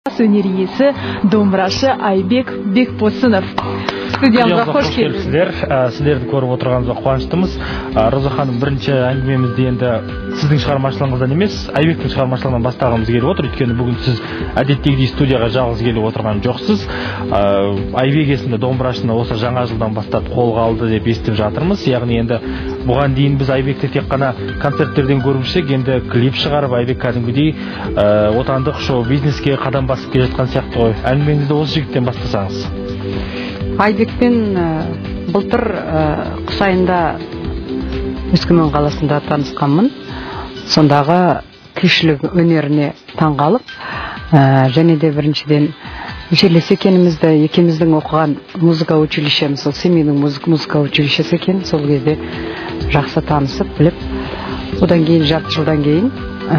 Өнер иесі домбырашы Айбек Бекбосынов. Студиямызға қош келдіңіздер. Сіздерді көріп отырғанымызға қуаныштымыз. Роза ханым, бірінші әңгімемізде енді сіздің шығармашылығыңыздан емес, Айбектің шығармашылығынан бастағымыз келіп отыр. Өйткені бүгін сіз әдеттегідей студияға жалғыз келіп отырған жоқсыз. Айбек есімді домбырашыны осы жаңа жылдан бастап қолға алды деп естіп жатырмыз. Яғни енді бұған дейін біз Айбекті тек қана концерттерден көрмüşек, енді клип шығарып Айбек кәдімгідей отандық шоу-бизнеске қадам басып келе жатқан сияқты ғой. Әңгімеңізді осы жігіттен бастасаңыз. Айбекпен былтыр қыс айында Өскемен қаласында танысқанмын. Сондағы күйшілік өнеріне таңғалып, және де біріншіден жерлес екенімізді, екеуміздің оқыған музыка училищеміз, семейдің музыка училищесі екен. Сол кезде жақсы танысып, біліп, одан кейін жарты жылдан кейін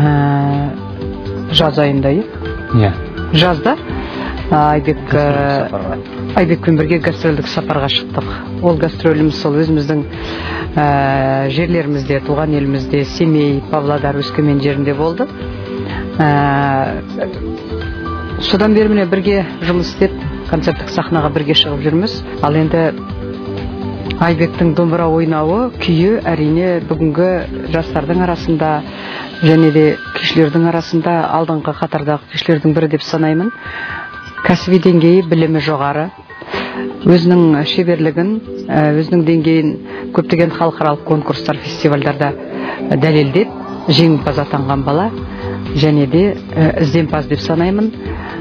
жаз айында жазда Айбекпен бірге гастрольдік сапарға шықтық. Ол гастроліміз сол өзіміздің жерлерімізде, туған елімізде, Семей, Павлодар, Өскемен жерінде болды. Содан бері міне бірге жұмыс істеп, концерттік сахнаға бірге шығып жүрміз. Ал енді Айбектің домбыра ойнауы, күйі әрине бүгінгі жастардың арасында және де күйшілердің арасында алдыңғы қатардағы күйшілердің бірі деп санаймын. Кәсіби деңгейі, білімі жоғары, өзінің шеберлігін, өзінің деңгейін көптеген халықаралық конкурстар, фестивальдарда дәлелдеп, жеңімпаз атанған бала, және де ізденімпаз деп санаймын.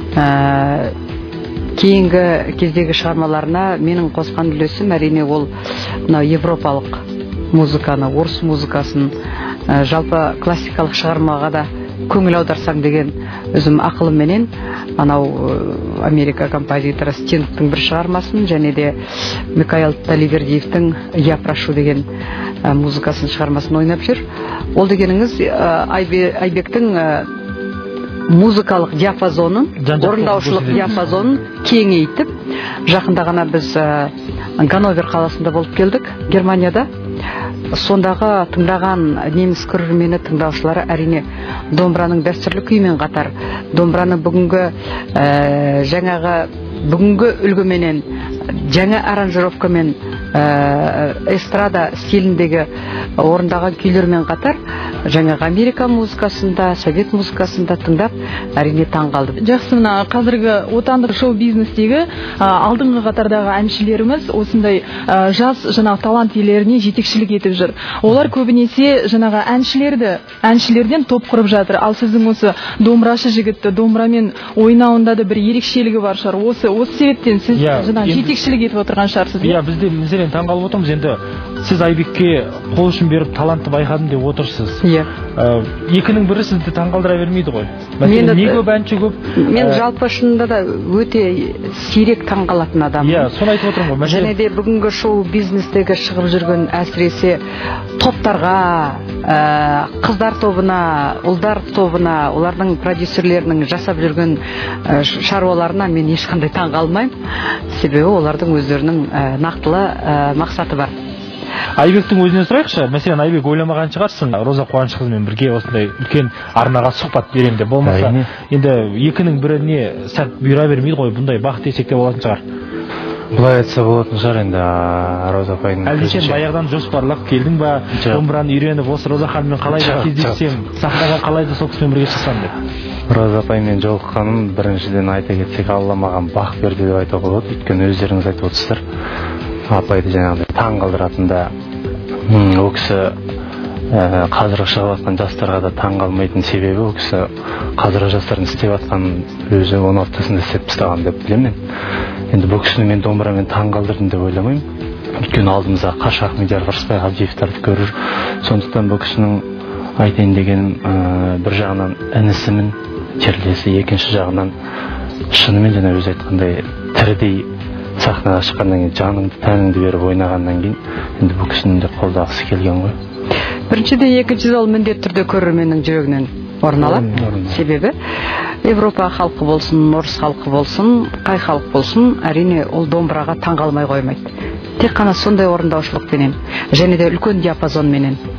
Кейінгі кездегі шығармаларына менің қосқан үлесім әрине ол европалық музыканы, орыс музыкасын, жалпы классикалық шығармаға да көңіл аударсаң деген өзім ақылыменен анау Америка композиторы Стингтің бір шығармасын және де Микаэл Таливердиевтің «Я прошу» деген музыкасын шығармасын ойнап жүр. Ол дегеніңіз Айбектің музыкалық диапазонын, орындаушылық диапазонын кеңейтіп, жақында ғана біз Ганновер қаласында болып келдік, Германияда. Сондағы тыңдаған неміс көрермені, тыңдаушылары әрине домбыраның дәстүрлі күймен қатар, домбыраны бүгінгі үлгіменен, жаңа аранжировкамен, эстрада стиліндегі орындаған күйлермен қатар, жаңағы Америка музыкасында, Совет музыкасында тыңдап, әрине таңғалды. Жақсы, мына қазіргі отандық шоу-бизнестегі алдыңғы қатардағы әншілеріміз осындай жас жаңағы талант иелеріне жетекшілік етіп жүр. Олар көбінесе жаңағы әншілерден топ құрып жатыр. Ал сіздің осы домбырашы жігітті домбырамен ойнауында да бір ерекшелігі бар шығар. Осы себептен сіз жаңағы жетекшілік етіп отырған шығарсыз. Бізде мәселен таңғалып отырмыз. Енді сіз Айбекке қол ұшын беріп талантты байқадым деп отырсыз. Екінің бірі сізді таңғалдыра бермейді ғой. Мәселен, не көп әнші көп? Мен жалпы шынында да өте сирек таңғалатын адаммын. Соны айтып отырмын ғой. Және де бүгінгі шоу-бизнестегі шығып жүрген әсіресе топтарға, қыздар тобына, ұлдар тобына, олардың продюсерлерінің жасап жүрген шаруаларына мен ешқандай таңғалмаймын. Себебі олардың өздерінің нақтылы мақсаты бар. Айбектің өзінен сұрайықшы. Мәселен, Айбек ойламаған шығарсың, Роза Қуанышқызымен бірге осындай үлкен арнаға сұхбат берем деп. Болмаса, енді екінің біріне сәт бұйыра бермейді ғой, бұндай бақыт десек те болатын шығар. Бұлай айтса болатын шығар енді Роза апайдың. Әлде сен баяғыдан жоспарлап келдің ба, домбыраны үйреніп, осы Роза ханыммен қалай да кездессем, сахнаға қалай да сол кісімен бірге шықсам деп? Роза апаймен жолыққаным біріншіден айта кетсек, Алла маған бақ берді деп айтуға болады. Өйткені өздеріңіз айтып отырсыздар. Апайды жаңағыдай таң қалдыратында, ол кісі қазіргі шығып жатқан жастарға да таң қалмайтын себебі, ол кісі қазіргі жастардың істеп жатқан өзі 16-сында істеп тастаған деп білемін. Енді бұл кісіні мен домбырамен таң қалдырдым деп ойламаймын. Өйткені алдымызда Қашы Ахмедияр, Рысбай Ғабдиевтарды көрір. Сондықтан бұл кісінің айтайын дегенім бір жағынан інісімін, жерлесі, екінші жағынан шынымен жаңа өзі айтқандай тірідей сахнаға шыққаннан кейін, жаныңды, тәніңді беріп ойнағаннан кейін, енді бұл кісінің де қолдағысы келген ғой. Біріншіде, екіншіде ол міндетті түрде көрерменнің жүрегінен орын алады. Себебі Европа халқы болсын, орыс халқы болсын, қай халық болсын, әрине ол домбыраға таңғалмай қоймайды. Тек қана сондай орындаушылықпенен, және де үлкен диапазонменен.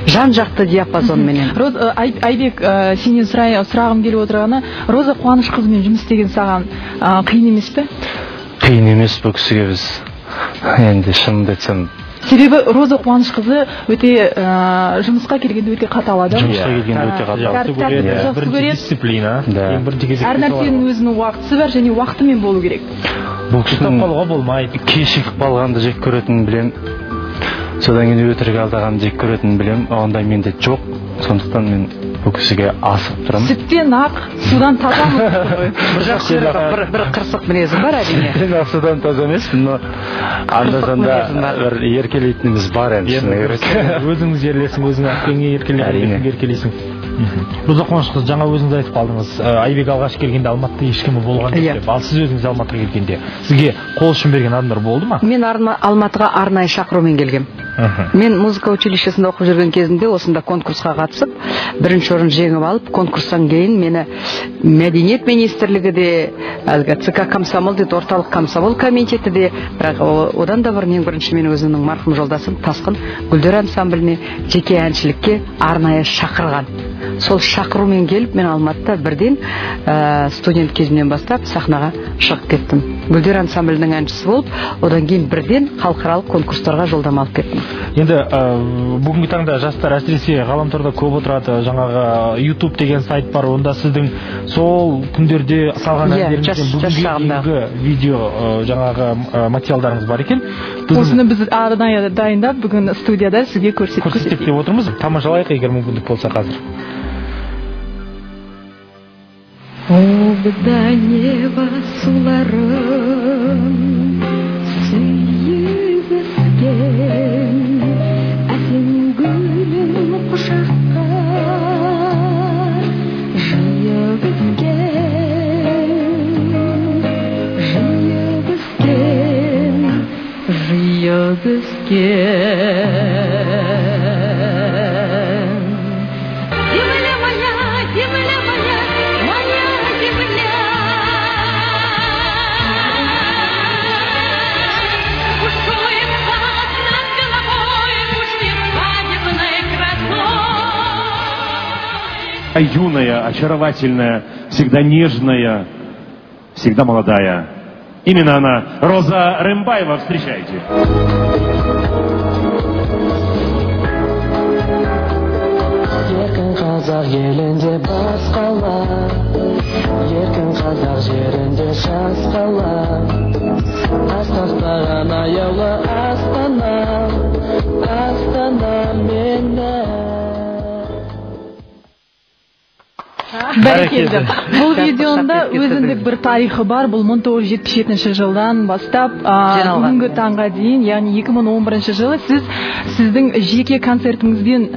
жан жақты диапазонменен. Айбек, сенен сұрағым келіп отырғаны, Роза Қуанышқызымен жұмыс істеген саған қиын емес пе? Қиын емес, бұл кісіге біз енді шынымды айтсам. Себебі Роза Қуанышқызы өте жұмысқа келгенде өте қатал адам. Жұмысқа келгенде өте қатал. Бірінші дисциплина. Әр нәрсенің өзінің уақытысы бар және уақытымен болу керек. Бұл кісінің қалуға болмайды. Кешігіп қалғанды жек көретінін білем. Содан кейін өтірік алдағанды жек көретінін білем. Ондай менде жоқ. Сондықтан мен бұл кісіге асығып тұрамын. Сүттен ақ, судан тазамын. Бір қырсық мінезім бар әрине. Сүттен ақ, судан таза емеспін, но анда-санда бір еркелейтініміз бар енді. Өзіңіз ерлесің, өзің әкеңе еркелейсің. Роза Қуанышқызы, жаңа өзіңіз айтып қалдыңыз, Айбек алғаш келгенде Алматыда ешкімі болған деп. Ал сіз өзіңіз Алматыға келгенде сізге қол ұшын берген адамдар болды ма? Мен Алматыға арнайы шақырумен келгем. Мен музыка училищесінде оқып жүрген кезінде осында конкурсқа қатысып, бірінші орын жеңіп алып, конкурстан кейін мені Мәдениет министрлігі де, әлгі ЦК комсомол дейді, орталық комсомол комитеті де, бірақ одан да ең бірінші мен өзімнің марқұм жолдасым Тасқын Гүлдер ансамбліне жеке әншілікке арнайы шақырған. Сол шақырумен келіп, мен Алматыда бірден студент кезімнен бастап сахнаға шығып кеттім. Гүлдер ансамблінің әншісі болып, одан кейін бірден халықаралық конкурстарға жолдама алып кеттім. Енді бүгінгі таңда жастар әсіресе ғаламторда көп отырады, жаңағы YouTube деген сайт бар, онда сіздің сол күндерде салған әндеріңізден бүгінгі видео жаңағы материалдарыңыз бар екен. Осыны біз арнайы дайындап, бүгін студияда сізге көрсетіп деп отырмыз. Тамашалайық, егер мүмкіндік болса қазір. Обда неба суларын сүйгізген, әсем гүлін құшаққа жиып Юная, очаровательная, всегда нежная, всегда молодая. Именно она, Роза Рымбаева, встречайте. Еркін қазақ елінде бас қала, еркін қазақ жерінде жас қала, асқақтаған аяулы Астана, Астана мені. Бәрекелді. Бұл видеода өзіндік бір тарихы бар. Бұл 1977 жылдан бастап бүгінгі таңға дейін, яғни 2011 жылы сіздің жеке концертіңізден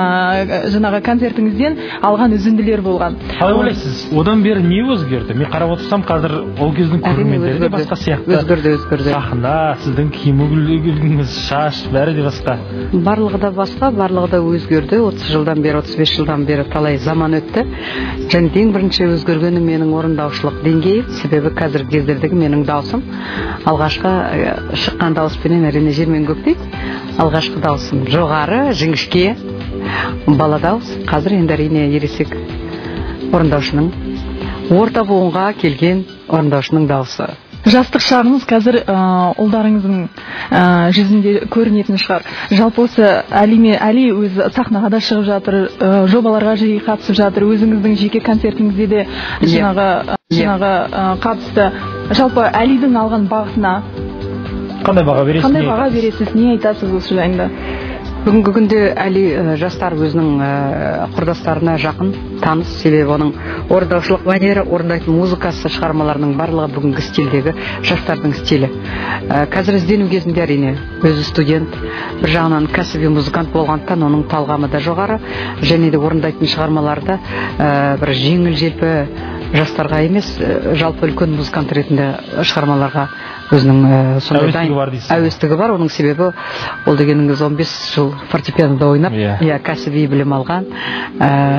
алған үзінділер болған. Қалай ойлайсыз? Одан бері не өзгерді? Мен қарап отырсам, қазір ол кездің көрермендері де басқа сияқты. Өзгерді. Сахна, сіздің киім-үлгіңіз, шаш, бәрі де басқа. Барлығы да басқа, барлығы да өзгерді. 30 жылдан бері, 35 жылдан бері талай заман өтті. Және ең бірінші өзгергені менің орындаушылық деңгейі, себебі қазіргі кездердегі менің даусым алғашқы шыққан дауыспенен әрине жер мен көктей. Алғашқы даусым жоғары, жіңішке, бала дауыс. Қазір енді әрине ересек орындаушының, орта буынға келген орындаушының дауысы. Жастық шағыңыз қазір ұлдарыңыздың жүзінде көрінетін шығар. Жалпы осы Әли өз сахнаға да шығып жатыр, жобаларға жиі қатысып жатыр, өзіңіздің жеке концертіңізде де жаңағы қатысты. Жалпы Әлидің алған бағытына қандай баға бересіз? Не айтасыз осы жайында? Бүгінгі күнде Әли жастар өзінің құрдастарына жақын, таныс, себебі оның орындаушылық мәнері, орындайтын музыкасы, шығармаларының барлығы бүгінгі стильдегі жастардың стилі. Қазір іздену кезінде әрине өзі студент, бір жағынан кәсіби музыкант болғандықтан оның талғамы да жоғары, және де орындайтын шығармаларда бір жеңіл желпі жастарға емес, жалпы үлкен музыкант ретінде шығармаларға өзінің сондай әуестігі бар. Оның себебі ол дегеніңіз 15 жыл фортепианода ойнап, кәсіби білім алған,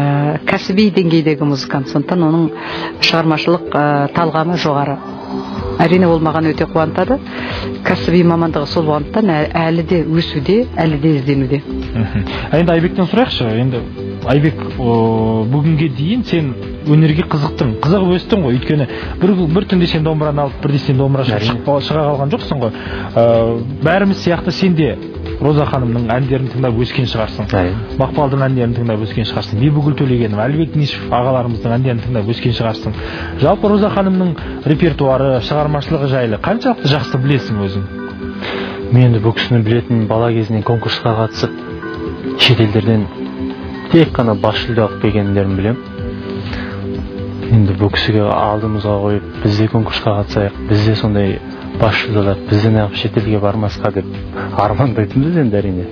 кәсіби деңгейдегі музыкант. Сондықтан оның шығармашылық талғамы жоғары. әрине ол маған өте қуантады. Кәсіби мамандығы сол болғандықтан әлі де өсуде, әлі де ізденуде. Енді Айбектен сұрайықшы. Енді Айбек, бүгінге дейін сен өнерге қызығып өстің ғой. Өйткені бір түнде сен домбыраны алып, бірде сен домбыра шыға қалған жоқсың ғой. Бәріміз сияқты сен де Роза ханымның әндерін тыңдап өскен шығарсың. Мақпалдың әндерін тыңдап өскен шығарсың. Бибігүл Төлегенов, Әлібек Нишев ағаларымыздың әндерін тыңдап өскен шығарсың. Жалпы Роза ханымның репертуары, шығармашылығы жайлы қаншалықты жақсы білесің өзің? Мен де бұл кісіні білетін, бала кезінен конкурсқа қатысып, шетелдерден тек қана бас жүлде алып келгендерін білем. Енді бұл кісіге алдымызға қойып, біз де конкурсқа қатысайық, біз де сондай бас жүлделер, бізден ақ шетелге бармасқа деп армандайтынбыз енді әрине.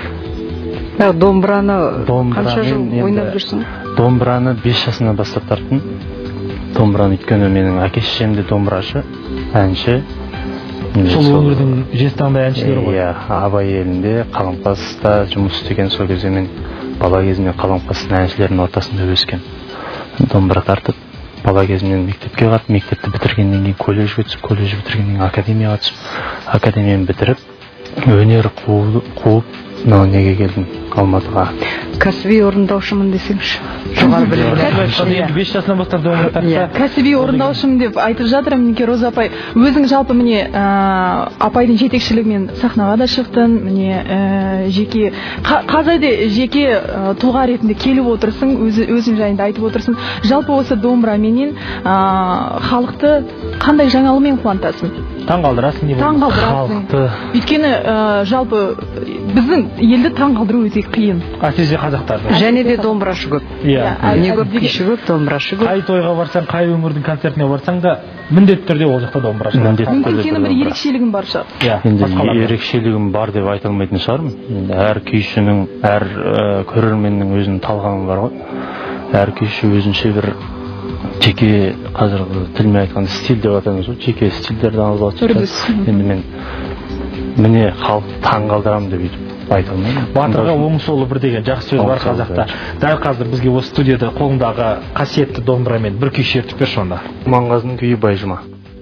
Домбыраны қанша жыл ойнап жүрсің? Домбыраны 5 жасынан бастап тарттым. Домбыраны өйткені менің әке-шешем де домбырашы, әнші. Сол өңірдің жезтаңдай әншілері ғой. Иә, Абай елінде Қаламқаста жұмыс істеген, сол кезде мен бала кезімнен Қаламқастың әншілерінің ортасында өскен. Домбыра тартып, бала кезімнен мектепке қатып, мектепті бітіргеннен кейін колледжге түсіп, колледж бітіргеннен кейін академияға түсіп, академияны бітіріп, өнер қуып, мынау неге келдім, Алматыға. Кәсіби орындаушымын десеңші. Жоғары білім. 5 жасынан бастап домбыра тартса. Кәсіби орындаушымын деп айтып жатыр мінекей Роза апай. Өзің жалпы міне апайдың жетекшілігімен сахнаға да шықтың. Міне жеке қазірде жеке тұлға ретінде келіп отырсың, өзің жайында айтып отырсың. Жалпы осы домбыраменен халықты қандай жаңалығымен қуантасың? Таңғалдырасың деп. Таңғалдырасың. Өйткені жалпы біздің елді таңғалдыру өте қиын. Әсіресе қазақтарды. Және де домбырашы көп. Иә. Не көп, күйші көп, домбырашы көп. Қай тойға барсаң, қай өңірдің концертіне барсаң да міндетті түрде ол жақта домбырашы. Мүмкін сенің бір ерекшелігің бар шығар. Иә. Енді ерекшелігім бар деп айта алмайтын шығармын. Енді әр күйшінің, әр көрерменнің өзінің талғамы бар ғой. Әр күйші өзінше бір жеке, қазіргі тілмен айтқанда стиль деп атаймыз ғой, жеке стильдерді алып жатыр. Енді мен міне халық таңғалдырамын деп айтып айта алмаймын. Батырға оң солы бір деген жақсы сөз бар қазақта. Дәл қазір бізге осы студияда қолыңдағы қасиетті домбырамен бір күй шертіп берші онда. Құрманғазының күйі Байжыма.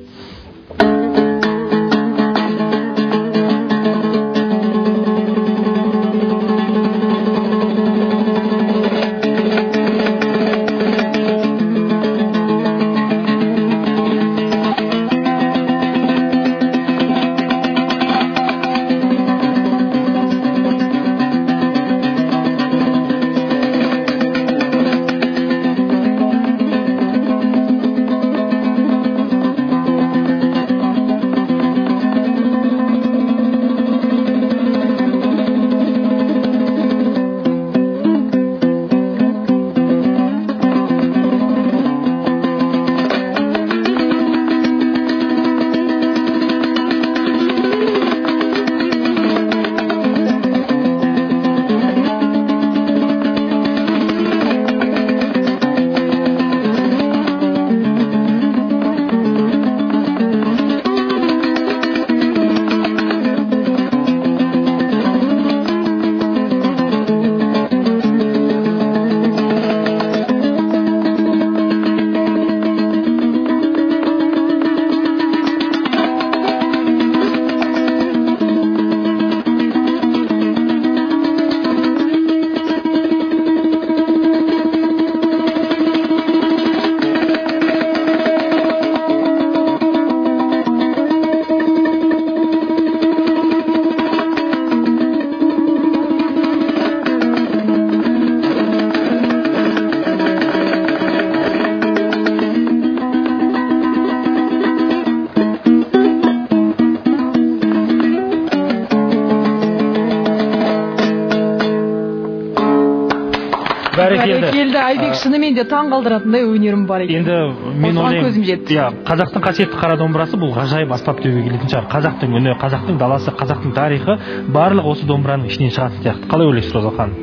Бәрекелді Айбек, шынымен де таңғалдыратындай өнерім бар екен. Енді мен ойлаймын, қазақтың қасиетті қара домбырасы бұл ғажайып аспап деуге келетін шығар. Қазақтың үні, қазақтың даласы, қазақтың тарихы барлығы осы домбыраның ішінен шығатын сияқты. Қалай ойлайсыз, Роза ханым?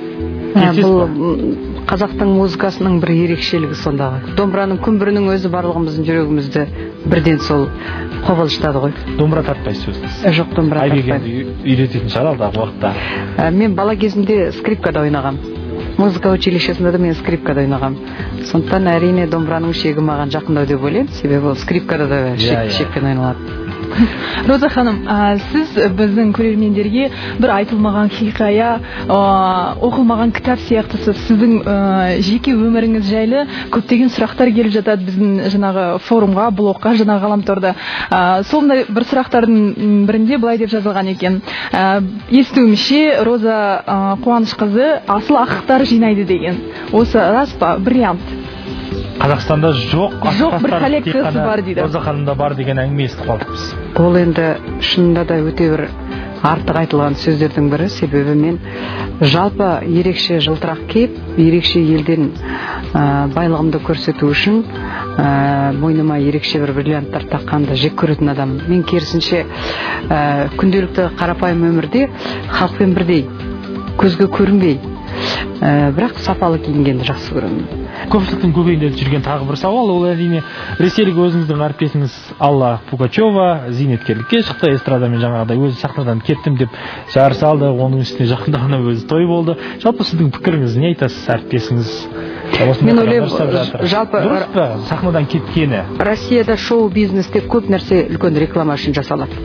Бұл қазақтың музыкасының бір ерекшелігі сонда ғой. Домбыраның күмбірінің өзі барлығымыздың жүрегімізді бірден сол қобалжытады ғой. Домбыра тартпайсыз өзіңіз? Жоқ, домбыра тартпаймын. Айбек үйрететін шығар алдағы уақытта. Мен бала кезімде скрипкада ойнағам. музыка училищесінде да мен скрипкада ойнағам. Сондықтан әрине домбыраның шегі маған жақындау деп ойлаймын, себебі ол скрипкада да шекпен ойналады. Роза ханым, сіз біздің көрермендерге бір айтылмаған хикая, оқылмаған кітап сияқтысыз, сіздің жеке өміріңіз жайлы көптеген сұрақтар келіп жатады біздің жаңағы форумға, блогқа, жаңағы ғаламторда. Сондай бір сұрақтардың бірінде былай деп жазылған екен. Естуімше, Роза Қуанышқызы асыл ақықтар жинайды деген. Осы рас па? Вариант. Қазақстанда жоқ бір коллекциясы бар дейді. Роза ханымда бар деген әңгіме естіп қалдық. Ол енді шынында да өте бір артық айтылған сөздердің бірі, себебі мен жалпы ерекше жылтырақ киіп, ерекше елден байлығымды көрсету үшін мойныма ерекше бір бриллианттар таққанды жек көретін адам. Мен керісінше күнделікті қарапайым өмірде халықпен бірдей, көзге көрінбей, бірақ сапалы киінгенді жақсы көремін. Көпшіліктің көкейінде жүрген тағы бір сауал, ол әрине ресейлік өзіңіздің әріптесіңіз Алла Пугачева зейнеткерлікке шықты, эстрадамен жаңағыдай өзі сахнадан кеттім деп жар салды, оның үстіне жақында ғана өзі той болды. Жалпы сіздің пікіріңіз не айтасыз, әріптесіңіз? Мен ойлаймын, жалпы дұрыс па сахнадан кеткені? Россияда шоу бизнесте көп нәрсе үлкен реклама үшін жасалады.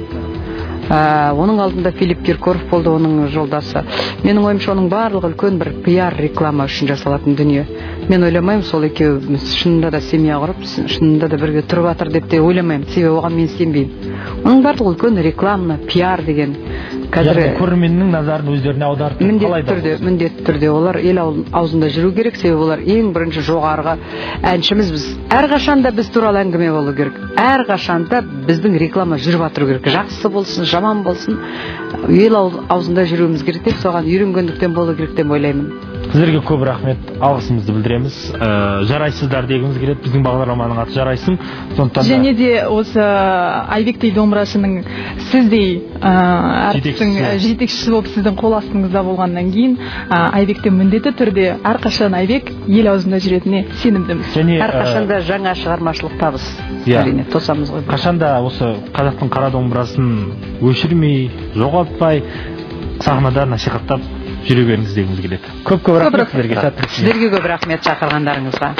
Оның алдында Филипп Киркоров болды, оның жолдасы. Менің ойымша, оның барлығы үлкен бір пиар реклама үшін жасалатын дүние. Мен ойламаймын, сол екеуміз шынында да семья құрып, шынында да бірге тұрып жатыр деп те ойламаймын, себебі оған мен сенбеймін. Оның барлығы үлкен рекламаны, пиар деген. Көрерменнің назарын өздеріне аударып міндетті түрде олар ел аузында жүру керек, себебі олар ең бірінші жоғарғы әншіміз біз. Әрқашанда біз туралы әңгіме болу керек. Әрқашанда біздің реклама жүріп жатыру керек. Жақсы болсын, жаман болсын, ел аузында жүруіміз керек деп соған үйренгендіктен болу керек деп ойлаймын. Сіздерге көп рахмет, алғысымызды білдіреміз. Жарайсыздар дегіміз келеді, біздің бағдарламаның аты жарайсың. Және де осы Айбектей домбырашының сіздей жетекшісі болып сіздің қол астыңызда болғаннан кейін Айбектен міндетті түрде әрқашан Айбек ел аузында жүретініне сенімдіміз. Әрқашанда жаңа шығармашылық табыс. Әрине тосамыз ғой. Қашанда осы қазақтың қара домбырасын өшірмей, жоғалтпай, сахнада насихаттап жүре беріңіз дегіміз келеді. Көп рахмет сіздерге. Сіздерге көп рахмет шақырғандарыңызға.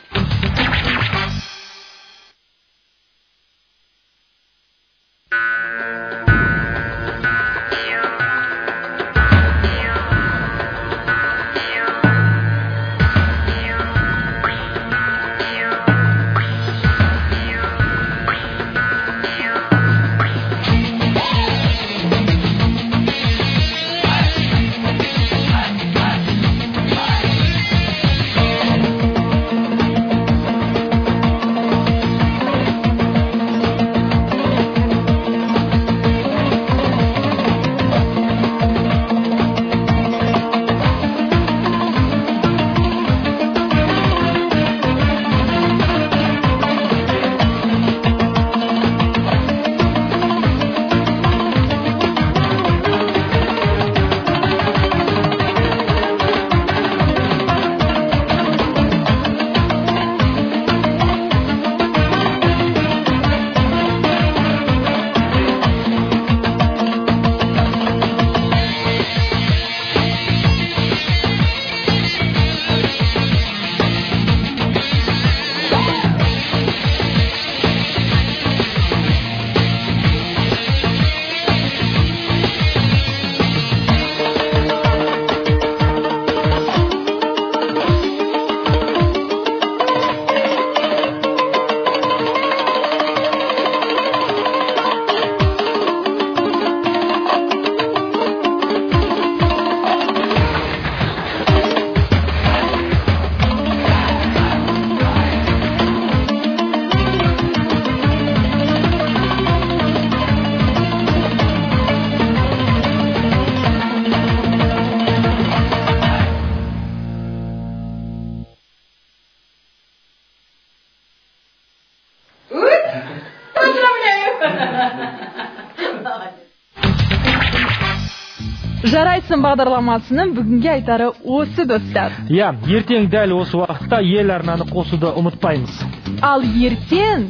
Жарайсың бағдарламасының бүгінге айтары осы, достар. Ертең дәл осы уақытта ел арнаны қосуды ұмытпаймыз. Ал ертең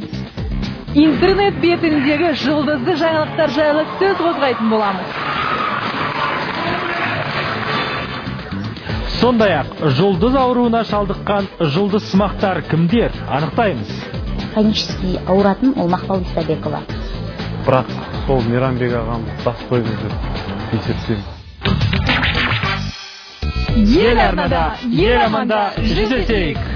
интернет бетіндегі жұлдызды жаңалықтар жайлы сөз қозғайтын боламыз. Сондай-ақ жұлдыз ауруына шалдыққан жұлдыз сымақтар кімдер? Анықтаймыз. Хронический ауыратын ол Мақпал Исабекова. Бірақ сол Мейрамбек ағам бас қойды деп есептеймін. Ел арнада, ел аманда жүздесейік.